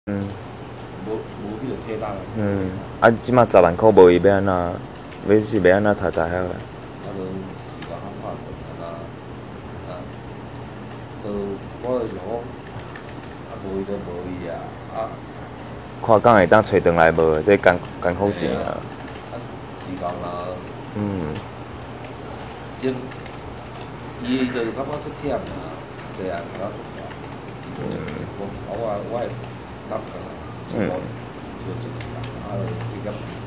嗯无迄个体力。 嗯，啊，即马10万箍无伊要安怎？要安怎读大学啊？ 啊，就时间较拍算啊，啊，就我就想讲，啊无伊就无伊啊，啊， 看敢会当找转来无？这艰苦钱啊。 啊时间啦， 嗯种伊就是感觉足忝啊，读册啊，读到足悬，伊就我会感觉做无嗯就一年啊，啊，直接。